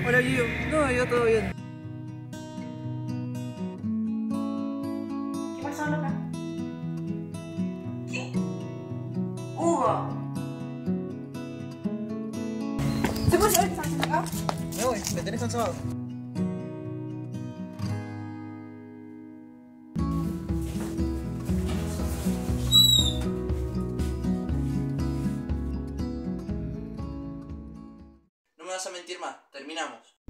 Hola, Gio. No, yo todo bien. ¿Qué pasó, loca? ¿Qué? Hugo. ¿Se puede saber qué están haciendo acá? Me voy, me tenés cansado. No me vas a mentir más, terminamos.